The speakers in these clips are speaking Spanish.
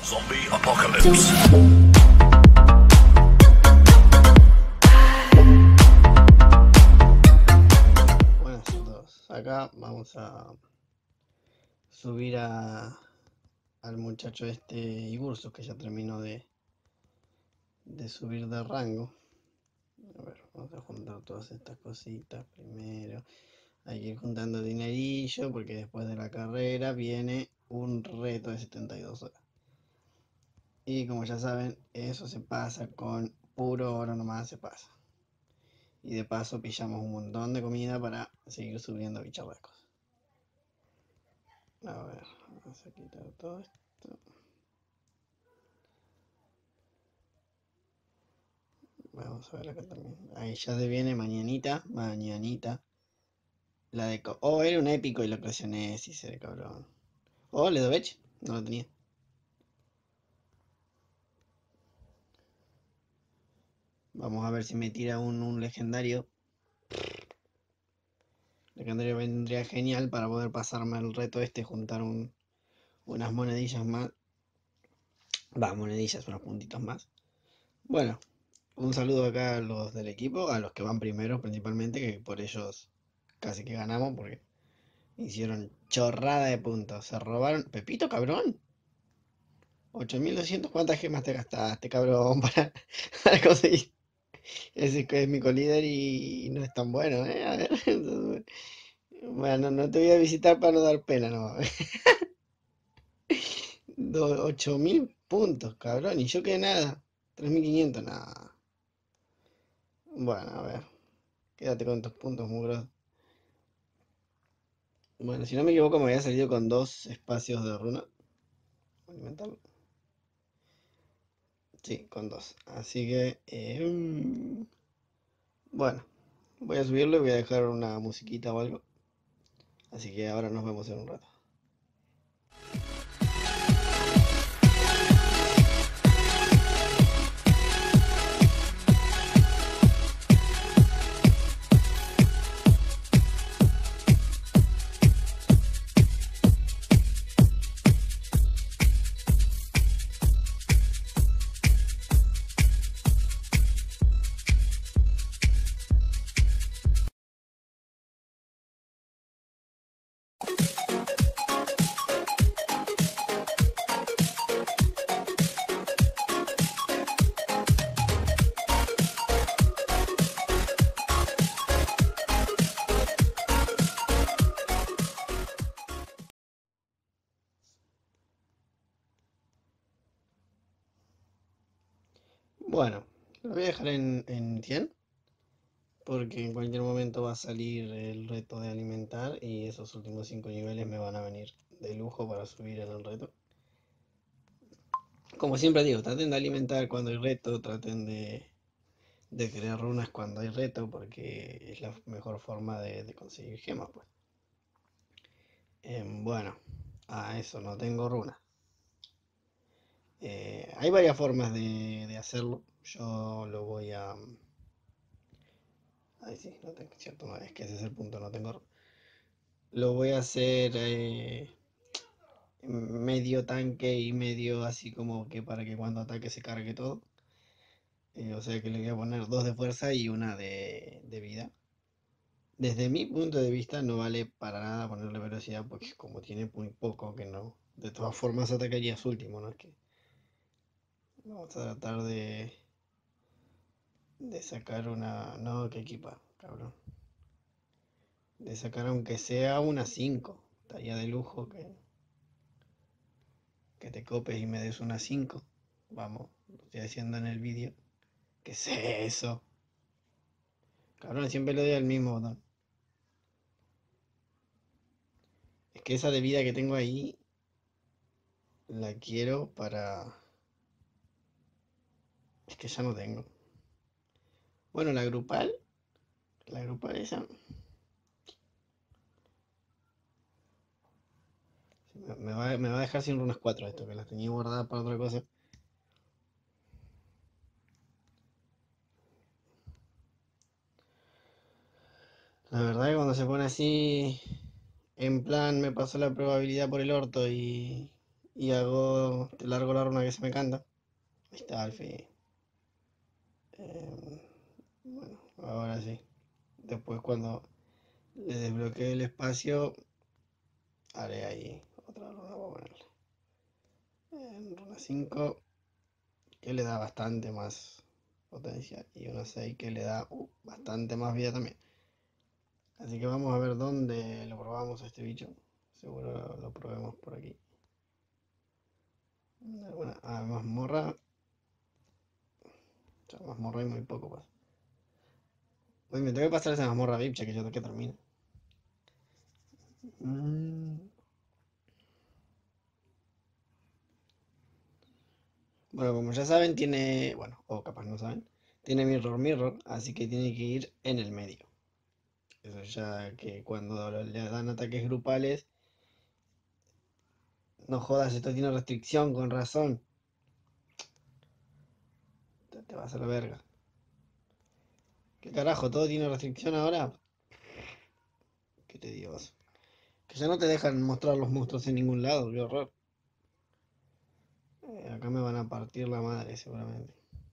Zombie Apocalypse. Buenas a todos. Acá vamos a subir al muchacho este Ibursus, que ya terminó de subir de rango. A ver, vamos a juntar todas estas cositas primero. Hay que ir juntando dinerillo porque después de la carrera viene un reto de 72 horas. Y como ya saben, eso se pasa con puro oro nomás se pasa. Y de paso pillamos un montón de comida para seguir subiendo bicharracos. A ver, vamos a quitar todo esto. Vamos a ver acá también. Ahí ya se viene mañanita. La de... Oh, era un épico y lo presioné, sí se ve cabrón. Oh, Ledovech, no lo tenía. Vamos a ver si me tira un legendario. Legendario vendría genial para poder pasarme el reto este, juntar unas monedillas más. Monedillas, unos puntitos más. Bueno, un saludo acá a los del equipo, a los que van primero principalmente, que por ellos casi que ganamos, porque hicieron chorrada de puntos. Se robaron... Pepito, cabrón. 8200, ¿cuántas gemas te gastaste, cabrón, para conseguir? Ese que es mi colíder y no es tan bueno, ¿eh? A ver. Bueno, no te voy a visitar para no dar pena, no. 8000 puntos, cabrón, y yo que nada. 3500, nada. Bueno, a ver. Quédate con tus puntos, mugroso. Bueno, si no me equivoco, me había salido con 2 espacios de runa. Alimentarlo. Sí, con 2. Así que, bueno, voy a subirlo y voy a dejar una musiquita o algo. Así que ahora nos vemos en un rato. Bueno, lo voy a dejar en 100, porque en cualquier momento va a salir el reto de alimentar y esos últimos 5 niveles me van a venir de lujo para subir en el reto. Como siempre digo, traten de alimentar cuando hay reto, traten de crear runas cuando hay reto, porque es la mejor forma de conseguir gemas, pues. Bueno, eso, no tengo runas. Hay varias formas de hacerlo. Yo lo voy a... Ay, sí, no tengo, cierto, no, es que ese es el punto, no tengo... Lo voy a hacer medio tanque y medio así como que para que cuando ataque se cargue todo. O sea que le voy a poner 2 de fuerza y una de vida. Desde mi punto de vista no vale para nada ponerle velocidad porque como tiene muy poco que no. De todas formas atacaría su último, ¿no? Es que vamos a tratar de sacar una... No, que equipa, cabrón. De sacar aunque sea una 5. Estaría de lujo que te copes y me des una 5. Vamos, lo estoy haciendo en el vídeo. ¿Qué es eso? Cabrón, siempre le doy al mismo botón. Es que esa de vida que tengo ahí la quiero para... Es que ya no tengo. Bueno, la grupal esa... Me va a dejar sin runas 4 esto, que las tenía guardadas para otra cosa. La verdad que cuando se pone así, en plan me pasó la probabilidad por el orto y y te largo la runa que se me canta. Ahí está, Alfie. Em, bueno, ahora sí. Después cuando le desbloquee el espacio, haré ahí otra runa, voy a ponerle. Runa 5, que le da bastante más potencia. Y una 6 que le da bastante más vida también. Así que vamos a ver dónde lo probamos a este bicho. Seguro lo probemos por aquí. Alguna mazmorra. O sea, mazmorra y muy poco pasa. Uy, me tengo que pasar esa mazmorra VIP, que yo que termine. Mm. Bueno, como ya saben, tiene. Bueno, o capaz no saben. Tiene Mirror Mirror, así que tiene que ir en el medio. Eso ya que cuando le dan ataques grupales. No jodas, esto tiene restricción, con razón. Te vas a la verga. ¿Qué carajo? ¿Todo tiene restricción ahora? ¿Qué te digo? Que ya no te dejan mostrar los monstruos en ningún lado, qué horror. Acá me van a partir la madre seguramente.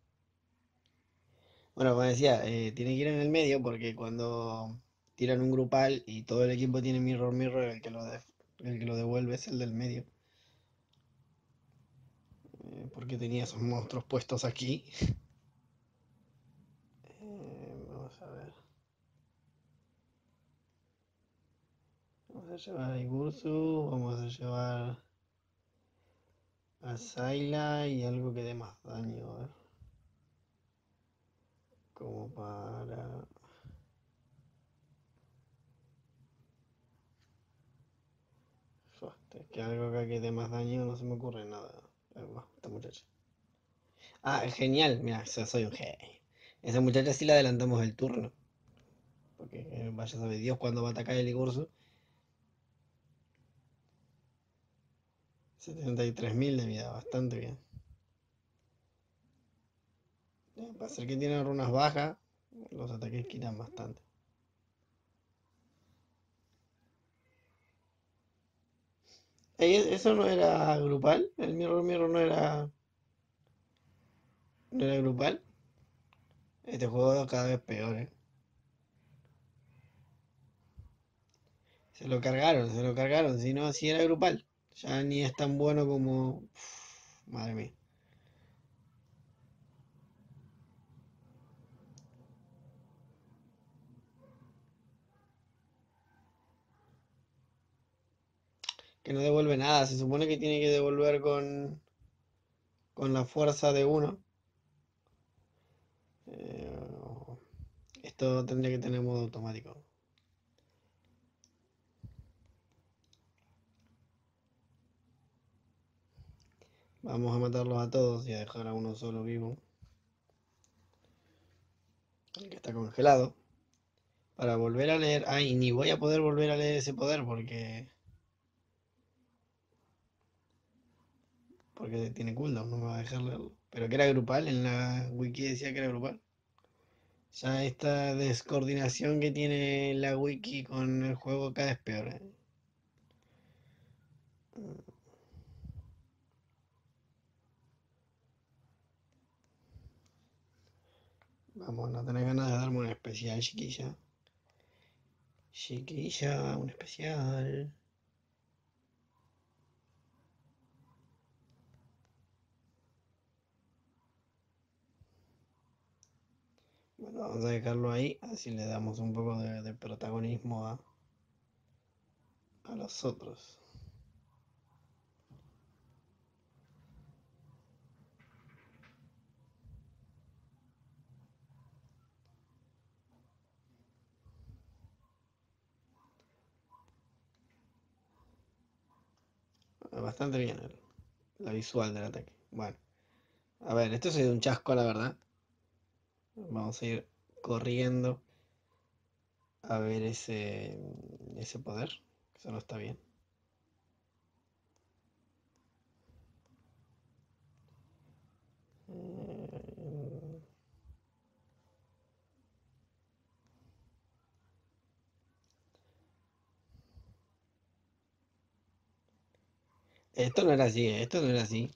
Bueno, como decía, tiene que ir en el medio porque cuando tiran un grupal y todo el equipo tiene Mirror Mirror, el que lo devuelve es el del medio. Porque tenía esos monstruos puestos aquí. Vamos a ver. Vamos a llevar a Igursu, vamos a llevar a Sayla y algo que dé más daño, a ver. Como para... Es que algo acá que dé más daño no se me ocurre nada. Esta muchacha. Ah, genial, mira, soy un genio. Esa muchacha sí le adelantamos el turno. Porque vaya a saber Dios cuándo va a atacar el Igursu. 73.000 de vida, bastante bien. Para ser que tiene runas bajas, los ataques quitan bastante. ¿Eso no era grupal? ¿El Mirror Mirror no era grupal? Este juego cada vez peor, ¿eh? Se lo cargaron. Si no, si era grupal. Ya ni es tan bueno como... Uf, madre mía. Que no devuelve nada. Se supone que tiene que devolver con la fuerza de uno. Eh, Esto tendría que tener modo automático. Vamos a matarlos a todos y a dejar a uno solo vivo. El que está congelado. Para volver a leer. Ay, ni voy a poder volver a leer ese poder porque tiene cooldown, no me va a dejar leerlo. Pero que era grupal, en la wiki decía que era grupal. Ya esta descoordinación que tiene la wiki con el juego cada vez peor. Vamos, no tenés ganas de darme un especial, chiquilla. Chiquilla, un especial. Bueno, vamos a dejarlo ahí, así le damos un poco de protagonismo a los otros. Bastante bien la visual del ataque. Bueno, a ver, esto ha sido un chasco, la verdad. Vamos a ir corriendo a ver ese poder. Eso no está bien. Eh, Esto no era así, esto no era así.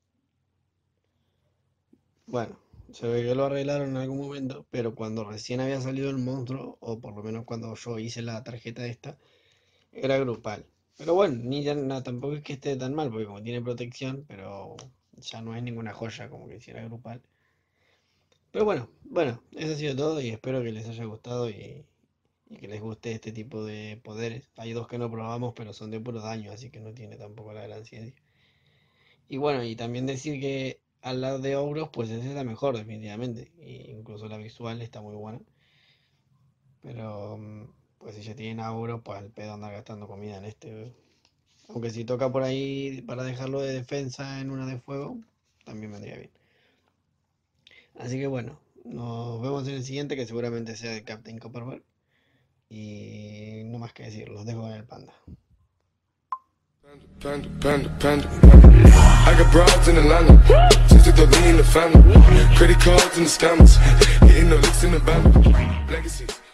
Bueno, se ve que lo arreglaron en algún momento, pero cuando recién había salido el monstruo, o por lo menos cuando yo hice la tarjeta esta, era grupal. Pero bueno, ni ya, tampoco es que esté tan mal, porque como tiene protección, pero ya no es ninguna joya como que hiciera grupal. Pero bueno, eso ha sido todo y espero que les haya gustado y que les guste este tipo de poderes. Hay dos que no probamos, pero son de puro daño, así que no tiene tampoco la gran ciencia. Y bueno, y también decir que al lado de Ouros, pues ese está mejor, definitivamente. Y incluso la visual está muy buena. Pero, pues si ya tienen a Ouros, pues al pedo andar gastando comida en este. Aunque si toca por ahí para dejarlo de defensa en una de fuego, también vendría bien. Así que bueno, nos vemos en el siguiente, que seguramente sea de Captain Copperberg. Y no más que decir, los dejo con el panda. Panda, panda, panda, panda. I got broads in Atlanta, just to the lean the family. Credit cards and the scammers, hitting the licks in the band. Legacies.